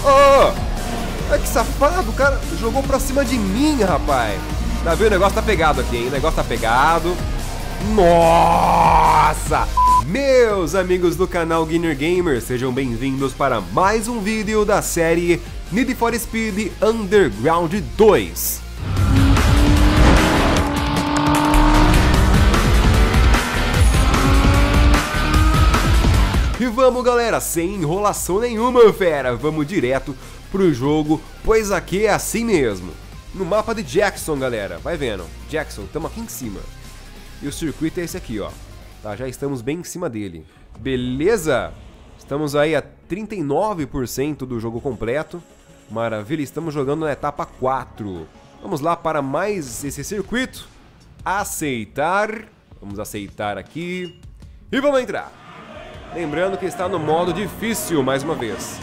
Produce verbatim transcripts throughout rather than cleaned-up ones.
Oh, que safado, o cara jogou pra cima de mim, rapaz. Tá vendo? O negócio tá pegado aqui, hein? O negócio tá pegado. Nossa! Meus amigos do canal Guinner Gamer, sejam bem-vindos para mais um vídeo da série Need for Speed Underground dois. E vamos, galera, sem enrolação nenhuma, fera, vamos direto pro jogo, pois aqui é assim mesmo. No mapa de Jackson, galera, vai vendo, Jackson, estamos aqui em cima. E o circuito é esse aqui, ó. Tá, já estamos bem em cima dele. Beleza? Estamos aí a trinta e nove por cento do jogo completo. Maravilha, estamos jogando na etapa quatro. Vamos lá para mais esse circuito. Aceitar. Vamos aceitar aqui. E vamos entrar. Lembrando que está no modo difícil mais uma vez.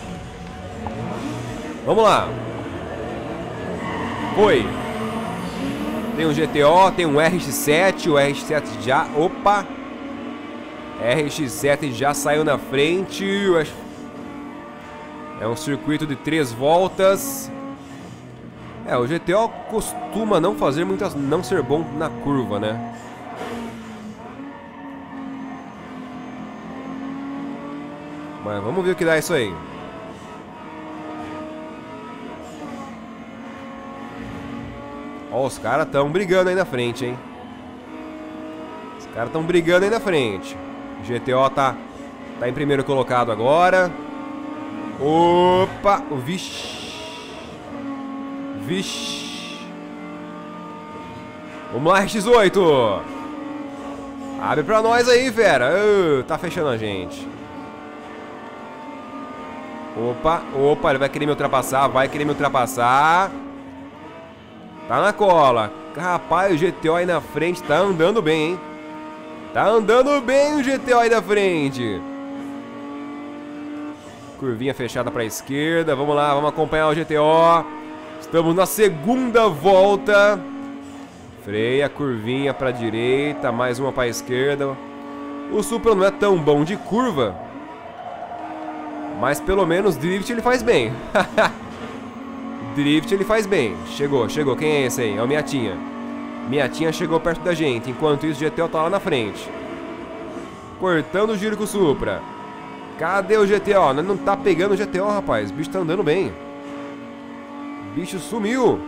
Vamos lá. Foi. Tem um G T O, tem um R X sete, o R X sete já... Opa! R X sete já saiu na frente. É um circuito de três voltas. É, o G T O costuma não fazer muitas... não ser bom na curva, né? Mas vamos ver o que dá isso aí. Ó, os caras estão brigando aí na frente, hein? Os caras estão brigando aí na frente. O G T O tá, tá em primeiro colocado agora. Opa! O vixe. Vixe. Vamos lá, R X oito. Abre pra nós aí, fera. Uh, tá fechando a gente. Opa, opa, ele vai querer me ultrapassar, vai querer me ultrapassar. Tá na cola. Rapaz, o G T O aí na frente tá andando bem, hein? Tá andando bem o G T O aí da frente. Curvinha fechada pra esquerda. Vamos lá, vamos acompanhar o G T O. Estamos na segunda volta. Freia, curvinha pra direita. Mais uma pra esquerda. O Supra não é tão bom de curva, mas pelo menos drift ele faz bem. Drift ele faz bem. Chegou, chegou. Quem é esse aí? É o Miatinha. Miatinha chegou perto da gente. Enquanto isso, o G T O tá lá na frente. Cortando o giro com o Supra. Cadê o G T O? Não tá pegando o G T O, rapaz. O bicho tá andando bem. O bicho sumiu.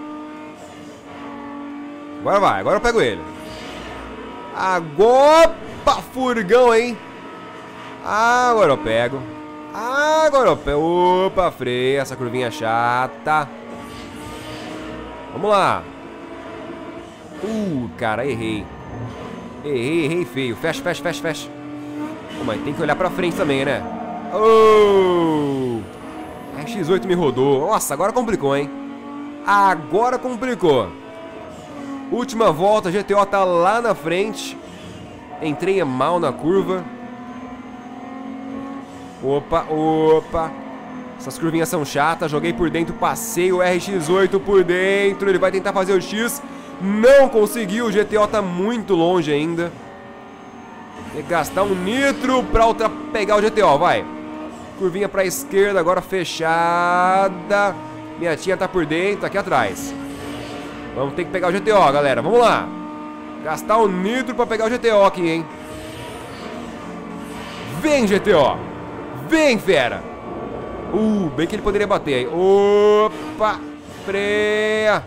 Agora vai. Agora eu pego ele. Agora... Opa, furgão, hein? Agora eu pego. Agora eu pego. Opa, freia. Essa curvinha chata. Vamos lá. Uh, cara, errei. Errei, errei feio. Fecha, fecha, fecha, fecha. Oh, mas tem que olhar pra frente também, né? Oh! R X oito me rodou. Nossa, agora complicou, hein? Agora complicou. Última volta, G T O tá lá na frente. Entrei mal na curva. Opa, opa. Essas curvinhas são chatas. Joguei por dentro, passei o R X oito por dentro. Ele vai tentar fazer o X. Não conseguiu. O G T O tá muito longe ainda. Tem que gastar um nitro pra outra pegar o G T O, vai. Curvinha pra esquerda, agora fechada. Minha tia tá por dentro, aqui atrás. Vamos ter que pegar o G T O, galera. Vamos lá. Gastar um nitro pra pegar o G T O aqui, hein. Vem, G T O. Vem, fera. Uh, bem que ele poderia bater aí. Opa, freia.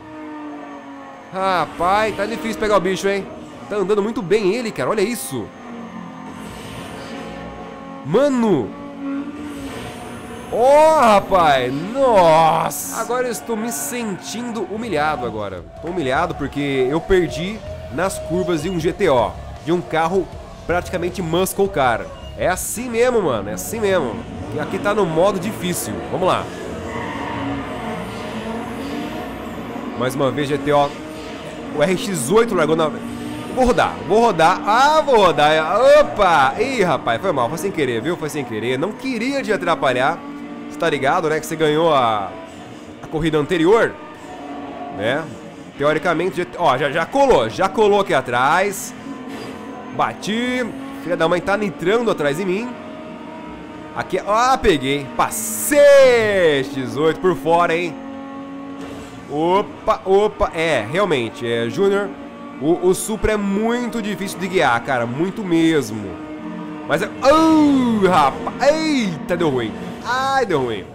Rapaz, tá difícil pegar o bicho, hein. Tá andando muito bem ele, cara, olha isso. Mano. Ó, oh, rapaz. Nossa. Agora eu estou me sentindo humilhado agora. Tô humilhado porque eu perdi nas curvas de um G T O. De um carro praticamente muscle car. É assim mesmo, mano, é assim mesmo. E aqui tá no modo difícil. Vamos lá. Mais uma vez G T O. O R X oito largou na... Vou rodar, vou rodar. Ah, vou rodar. Opa! Ih, rapaz, foi mal, foi sem querer, viu? Foi sem querer. Não queria te atrapalhar. Você tá ligado, né? Que você ganhou a, a corrida anterior, né? Teoricamente, ó, já, já colou. Já colou aqui atrás. Bati. Filha da mãe tá nitrando atrás de mim. Aqui, ah, peguei. Passei! dezoito por fora, hein? Opa, opa. É, realmente, é, Júnior, o, o Supra é muito difícil de guiar, cara. Muito mesmo. Mas é... Oh, rapaz. Eita, deu ruim. Ai, deu ruim.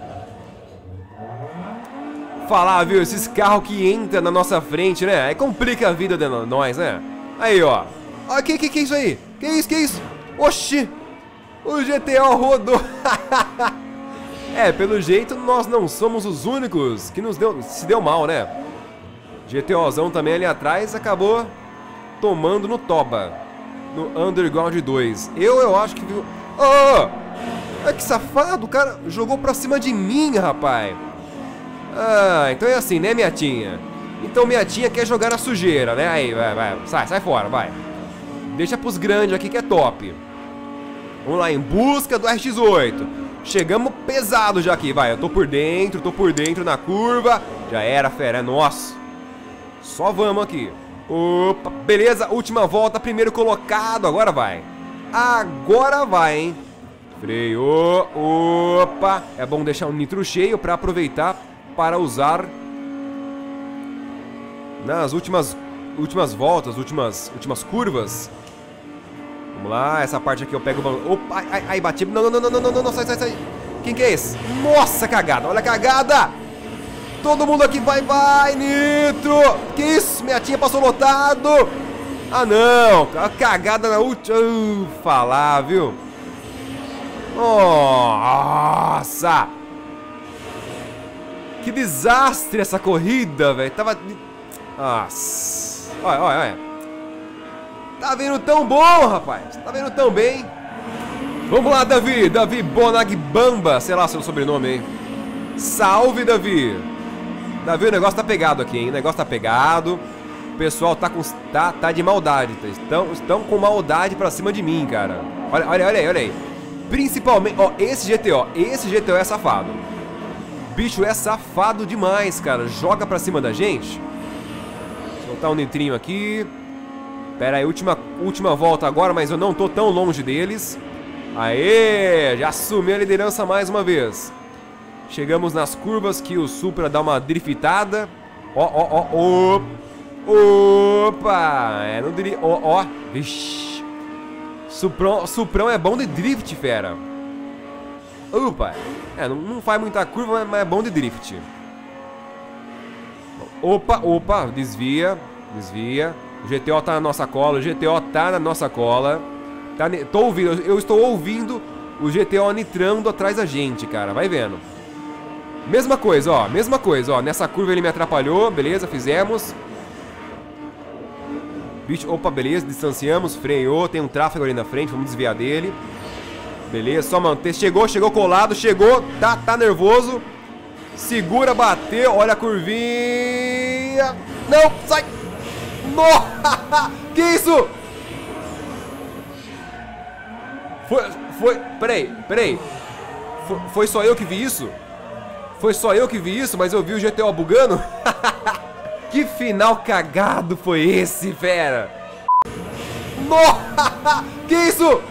Falar, viu? Esses carros que entram na nossa frente, né? Aí complica a vida de nós, né? Aí, ó. Ó, que, que que é isso aí? Que isso, que isso? Oxi! O G T O rodou. É, pelo jeito nós não somos os únicos que nos deu, se deu mal, né? GTOzão também ali atrás acabou tomando no toba. No Underground dois. Eu, eu acho que viu... Oh! É que safado, o cara jogou pra cima de mim, rapaz. Ah, então é assim, né, Miatinha? Então Miatinha quer jogar na sujeira, né? Aí, vai, vai, sai, sai fora, vai. Deixa pros grandes aqui que é top. Vamos lá, em busca do R X oito. Chegamos pesado já aqui, vai. Eu tô por dentro, tô por dentro na curva. Já era, fera, é nosso. Só vamos aqui. Opa, beleza, última volta, primeiro colocado. Agora vai. Agora vai, hein? Freou, opa. É bom deixar o nitro cheio pra aproveitar para usar nas últimas, últimas voltas, últimas, últimas curvas. Vamos lá, essa parte aqui eu pego o... Opa, ai, ai, ai, bati. Não, não, não, não, não, não, não, sai, sai, sai. Quem que é esse? Nossa, cagada, olha a cagada. Todo mundo aqui, vai, vai, nitro. Que isso, minha tia passou lotado. Ah, não, a cagada na última... Uh, falar, viu? Nossa. Que desastre essa corrida, velho. Tava... Nossa. Olha, olha, olha. Tá vendo tão bom, rapaz. Tá vendo tão bem. Vamos lá, Davi. Davi Bonagbamba. Sei lá seu sobrenome aí. Salve, Davi. Davi, o negócio tá pegado aqui, hein? O negócio tá pegado. O pessoal tá, com, tá, tá de maldade. Estão, estão com maldade pra cima de mim, cara. Olha, olha, olha aí, olha aí. Principalmente... Ó, esse G T O. Esse G T O é safado. Bicho é safado demais, cara. Joga pra cima da gente. Soltar um nitrinho aqui. Pera aí, última, última volta agora, mas eu não tô tão longe deles. Aê, já assumi a liderança mais uma vez. Chegamos nas curvas que o Supra dá uma driftada. Ó, ó, ó, ó. Opa, é no drift, ó, ó. Vixi. Suprão, Suprão é bom de drift, fera. Opa, é, não, não faz muita curva, mas é bom de drift. Opa, opa, desvia, desvia. O G T O tá na nossa cola, o G T O tá na nossa cola. Tá, tô ouvindo, eu estou ouvindo o G T O nitrando atrás da gente, cara. Vai vendo. Mesma coisa, ó, mesma coisa, ó. Nessa curva ele me atrapalhou, beleza, fizemos. Bicho, opa, beleza, distanciamos, freou. Tem um tráfego ali na frente, vamos desviar dele. Beleza, só manter. Chegou, chegou colado, chegou, tá, tá nervoso. Segura, bateu, olha a curvinha. Não, sai. Nossa, que isso? Foi, foi, peraí, peraí. Foi, foi só eu que vi isso? Foi só eu que vi isso, mas eu vi o G T O bugando? Que final cagado foi esse, fera? Nossa, que isso?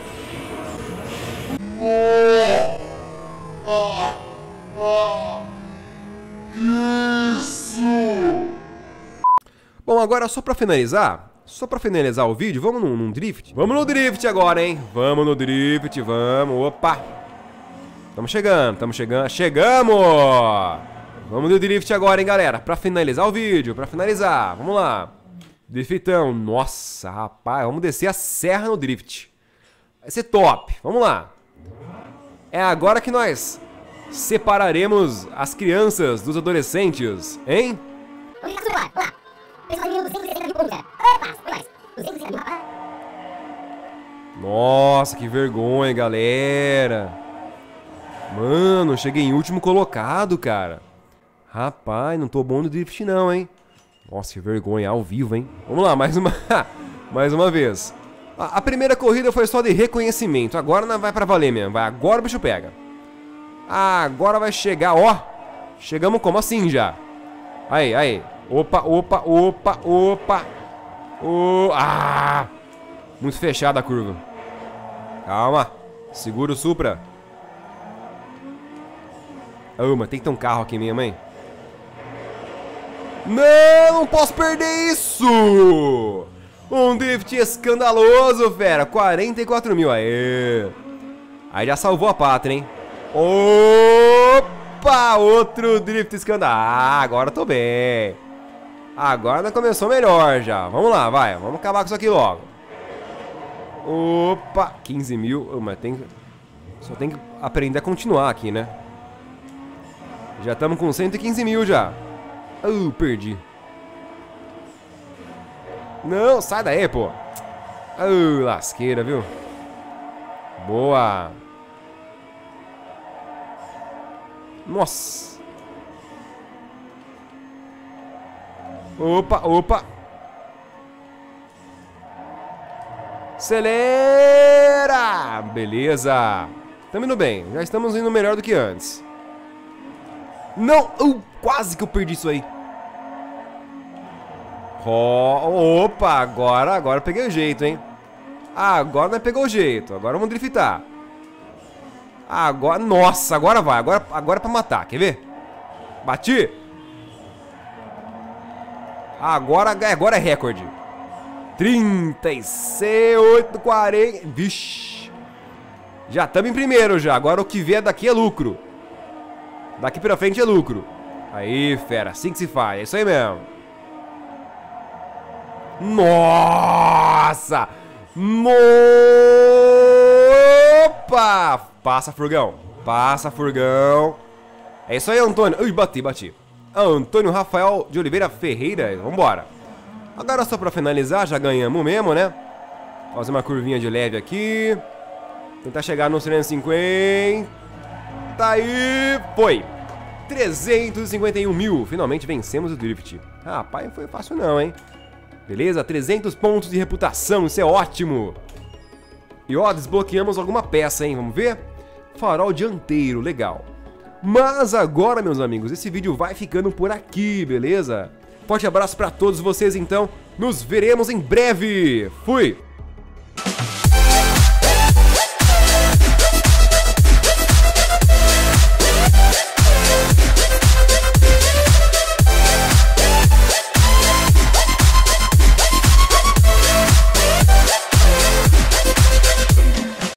Isso! Bom, agora só pra finalizar, só pra finalizar o vídeo, vamos num, num drift? Vamos no drift agora, hein? Vamos no drift, vamos, opa! Tamo chegando, tamo chegando, chegamos! Vamos no drift agora, hein, galera? Pra finalizar o vídeo, pra finalizar, vamos lá. Driftão, nossa, rapaz, vamos descer a serra no drift. Vai ser top, vamos lá. É agora que nós separaremos as crianças dos adolescentes, hein? Nossa, que vergonha, galera. Mano, cheguei em último colocado, cara. Rapaz, não tô bom no drift não, hein. Nossa, que vergonha, ao vivo, hein. Vamos lá, mais uma mais uma vez. A, a primeira corrida foi só de reconhecimento. Agora não vai pra valer mesmo, vai. Agora o bicho pega. Agora vai chegar, ó. Chegamos como assim já? Aí, aí. Opa, opa, opa, opa. Oh, ah! Muito fechada a curva. Calma. Segura o Supra. Oh, mas tem que ter um carro aqui mesmo, hein? Não, não posso perder isso! Um drift escandaloso, fera. quarenta e quatro mil, aê. Aí já salvou a pátria, hein? Opa, outro drift escandaloso. Ah, agora tô bem. Agora começou melhor já. Vamos lá, vai. Vamos acabar com isso aqui logo. Opa, quinze mil. Oh, mas tem... Só tem que aprender a continuar aqui, né? Já estamos com cento e quinze mil já. Uh, perdi. Não, sai daí, pô. Uh, lasqueira, viu? Boa. Nossa. Opa, opa. Acelera! Beleza. Tamo indo bem. Já estamos indo melhor do que antes. Não! Uh, quase que eu perdi isso aí. Oh, opa, agora, agora eu peguei o jeito, hein? Agora nós pegou o jeito. Agora vamos driftar. Agora, nossa, agora vai. Agora, agora é pra matar, quer ver? Bati. Agora, agora é recorde. trinta e seis, oito, quarenta. Vixe. Já estamos em primeiro já. Agora o que vier daqui é lucro. Daqui pra frente é lucro. Aí, fera, assim que se faz. É isso aí mesmo. Nossa! No... Opa! Passa, furgão. Passa, furgão. É isso aí, Antônio. Ui, bati, bati. Antônio Rafael de Oliveira Ferreira. Vambora. Agora só pra finalizar, já ganhamos mesmo, né? Fazer uma curvinha de leve aqui. Tentar chegar nos trezentos e cinquenta. Tá aí. Foi. trezentos e cinquenta e um mil. Finalmente vencemos o drift. Rapaz, não foi fácil não, hein? Beleza? trezentos pontos de reputação. Isso é ótimo. E ó, desbloqueamos alguma peça, hein? Vamos ver? Farol dianteiro. Legal. Mas agora, meus amigos, esse vídeo vai ficando por aqui, beleza? Forte abraço pra todos vocês, então. Nos veremos em breve. Fui!